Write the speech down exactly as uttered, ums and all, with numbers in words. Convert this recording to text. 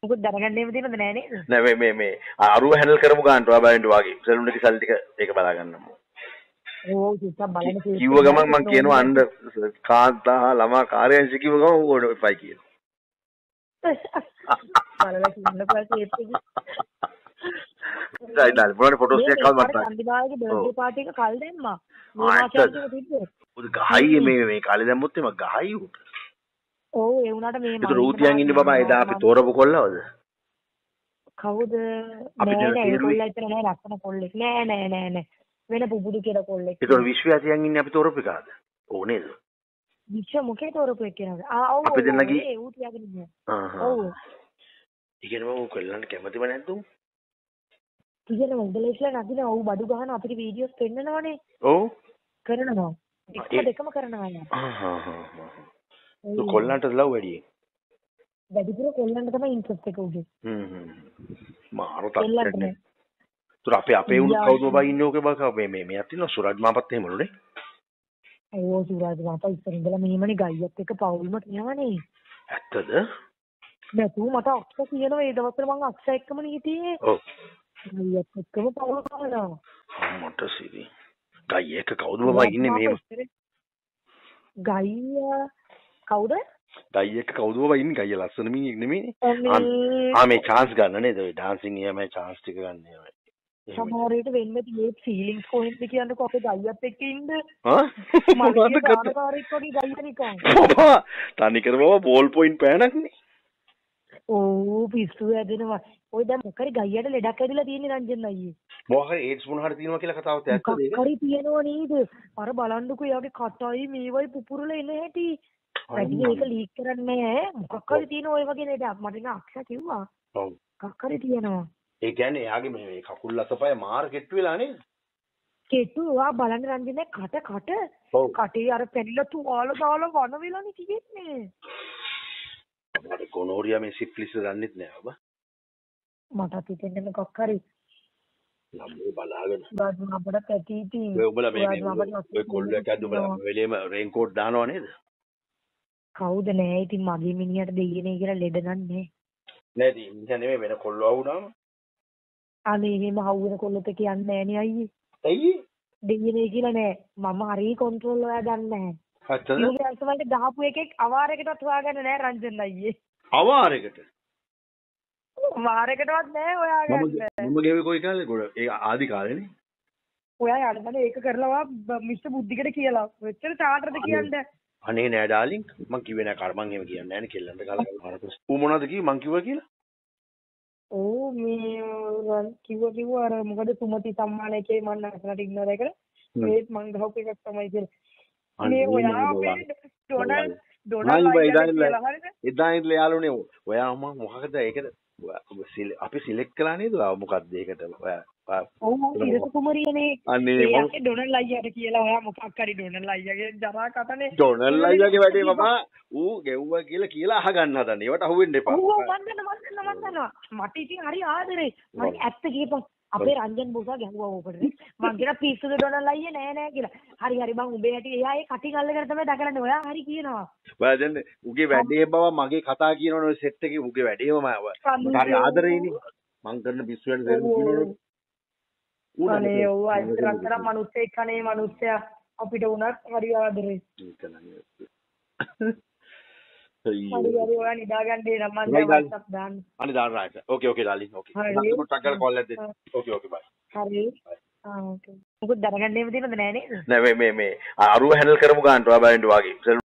මොකද දැනගන්න එහෙම තියෙනවද නෑ නේද? නෑ මේ මේ මේ අරුව හැන්ඩල් කරමු ගන්නට ඔයා බලන්න වාගේ. සැලුන් එකේ සල්ලි ටික ඒක බලා ගන්නමු. ඕ චුට්ටක් බලන්න කිව්ව ගමන් මං කියනවා අන්න කාන්තා ළමා කාර්යාංශ කිව්ව ගමන් ඕන එපයි කියනවා. බලලා කියන්නකෝ ඒත් එක. දැන් දැන් මොනවද ෆොටෝස් ටිකක් කවද මට. අන්තිමාගේ බර්ත්ඩේ පාටි එක කල් දැම්මා. මේ මාසෙට තිබ්බේ. උද ගහයි මේ මේ කාලේ දැම්මොත් එම ගහයි උට. ඔව් ඒ වුණාට මේ ඒක රූතියන් ඉන්නේ බබා එදා අපි තෝරපු කොල්ලවද? කවුද? නෑ නෑ ඒ කොල්ලා ඉතන නෑ ලක්ෂණ කොල්ලෙක්. නෑ නෑ නෑ නෑ. වෙන පුබුදු කියලා කොල්ලෙක්. ඒතකොට විශ්වවිද්‍යාලයෙන් ඉන්නේ අපි තෝරපු එකද? ඕ නේද? විශ්ව මොකේ තෝරපු එකද? ආ ඔව් අපි දෙන්නගේ ඒ ඌ තියාගෙන ඉන්නේ. ආහ්. ඔව්. ඉගෙන මම කොල්ලන්ට කැමතිම නැද්ද උන්? ඉගෙන මොන්ඩලේස්ලා නගින ඔව් බඩු ගහන අපිට වීඩියෝස් පෙන්නනවනේ. ඔව්. කරනවා. එක දෙකම කරනවා යා. ආහ් හා හා. ඒ කොල්ලන්ට ලව් වැඩි. වැඩිපුර කොල්ලන්ට තමයි ඉන්ට්‍රස්ට් එක උගේ. හ්ම් හ්ම්. මාරු තාත්තනේ. තුර අපේ අපේ උන් කවුද බබා ඉන්නේ ඔකේ බක මේ මේ මෙයක් තියෙනවා සුරජ් මාපත් එහෙමලුනේ. අයියෝ සුරජ් මාපත් ඉස්සර ඉඳලා මෙහෙමනේ ගයියත් එක්ක පවුල්ම කියවනේ. ඇත්තද? නැතු මට අක්ෂ කියනවා ඒ දවස්වල මං අක්ෂ එක්කමනේ හිටියේ. ඔව්. ගයියත් එක්කම පවුල් කරනවා. මට සිරි. ගයි එක කවුද බබා ඉන්නේ මෙහෙම? ගයියා කවුද? ගයි එක කවුද බබා ඉන්නේ ගයියා ලස්සන මිනිහෙක් නෙමෙයිනේ. ආ මේ chance ගන්න නේද ඔය dancing එකේ chance ටික ගන්න ඒවා. සමහර විට වෙන්නේ මේ ෆීලිංග්ස් කොහෙන්ද කියන්නකෝ අපේ ගයියත් එක්ක ඉන්න. හා? මොකද කාර්යකාරීත් වගේ ගයිය නිකන්. බබා තනිකර බබා බෝල් පොයින්ට් පෑනක්නේ. ඕ පිස්සු ඇදෙනවා. ඔය දැන් මොකරි ගයියට ලෙඩක් ඇදිලා තියෙන්නේ රංජන් අයියේ. මොකක් හරි ඒඩ්ස් මොන හරි තියෙනවා කියලා කතාවක් ඇත්තද ඒක? මොකක් හරි තියෙනවා නේද? අර බලන්නකෝ යාගේ කටයි මේවයි පුපුරල එන හැටි. වැඩි මේක ලීක් කරන්නේ නැහැ. මොකක් හරි තියෙනවා ඔය වගේ නේද? මට නා අක්ෂා කිව්වා. ඔව්. මොකක් හරි තියෙනවා. ඒ කියන්නේ එයාගේ මේ කකුල් අතපය මාර කෙට්ටු වෙලා නේද? කෙට්ටු ආ බලන්න රංජනේ කට කට. කටේ අර පැනිලා තුවාල දාලා වන වෙලානේ තියෙන්නේ. මට ගොනෝරියා මේ සිෆ්ලිස් දන්නෙත් නෑ ඔබ. මටත් හිතෙන්නේ මොකක් හරි. ළමයි බලාගෙන. බාදු අපට පැටි ඉතින්. ඔය ඔබලා මේ ඔය කොල්ලයක් ඇද්ද ඔබලා වෙලේම රේන්කෝට් දානවා නේද? කවුද නෑ ඉතින් මගේ මිනිහට දෙයියනේ කියලා ලෙඩ නන්නේ. නෑ ඉතින් මිනිහා නෙමෙයි වෙන කොල්ලෝ වුණාම. අනේ එහෙම හවුන කොල්ලොත් කියන්නේ නෑනේ අයියේ. ඇයි? දෙයියනේ කියලා නෑ. මම හරි කන්ට්‍රෝල් ඔයා දන්නේ නෑ. ඇත්තද? ඊගේ අසවලට ගහපු එකෙක් අවාරයකටවත් හොයාගන්න නෑ රංජන් අයියේ. අවාරයකට? වාරයකටවත් නෑ හොයාගන්න. මම ගෙවේ කොයි කාලේ ගොඩ ඒ ආදි කාලේනේ. ඔයා යන්නනේ ඒක කරලා මිස්ටර් බුද්ධිකට කියලා. මෙච්චර චාටර්ද කියන්නේ. අනේ නෑ ඩාලින් මං කිව්වේ නෑ කර මං එහෙම කියන්නේ නෑනේ කෙල්ලන්ට කාලා කරපස්. ඌ මොනවද කිව්වේ මං කිව්වා කියලා? ඕ මේ කිව්වා කිව්වා අර මොකද සුමති සම්මාන එකේ මම නැසනට ඉග්නෝර් කරලා ඒත් මං ගහපු එකක් තමයි කියලා. මේ ඔයා මේ ඩොනල්ඩ් ඩොනල්ඩ් එදා ඉඳලා යාළුනේ ඔයා මම මොකකද ඒකද අපි සිලෙක්ට් කළා නේද ඔයා මොකක්ද ඒකට ඔයා ඔව් මම ඉරස කුමරියනේ අනේ මම ඩොනල්ඩ් අයියාට කියලා ඔයා මොකක් හරි ඩොනල්ඩ් අයියාගේ ජරා කටනේ ඩොනල්ඩ් අයියාගේ වැඩේ මම ඌ ගෙව්වා කියලා කියලා අහගන්න හදන්නේ ඒවට අහුවෙන්න එපා ඔව් මන් දන්නවා මන් දන්නවා මන් දන්නවා මට ඉතින් හරි ආදරේ මම ඇත්ත කියපන් අපේ රංජන් බෝසා ගැහුවා ඕකට මං කියන පිස්සුද ඩොනල්ඩ් අයියේ නෑ නෑ කියලා හරි හරි මං උඹේ හැටි එයා ඒ කටින් අල්ලගෙන තමයි දකලන්නේ ඔයා හරි කියනවා ඔයා දැන් උගේ වැඩේ බව මගේ කතා කියනවනේ ඔය සෙට් එකේ උගේ වැඩේම මම හරි ආදරේනේ මං කරන පිස්සුවට දෙන්න කියනවනේ අනේ ඔව් අයිතරතර මිනිස්සෙක් කනේ මිනිස්සයා අපිට උනත් හරි ආදරේ හරි හරි ඔයා නිදාගන්නේ නම් මම දැන් WhatsApp දාන්න අනේ දාන්න රයිට් ඕකේ ඕකේ ඩාලින් ඕකේ මම ටක්කල් කෝල් එකක් දෙන්න ඕකේ ඕකේ බයි හරි ආ ඕකේ මොකද දැනගන්න එහෙම තියෙනවද නෑ නේද නෑ මේ මේ මේ අරුව හැන්ඩල් කරමු ගන්නට ඔයා බලන්න වාගේ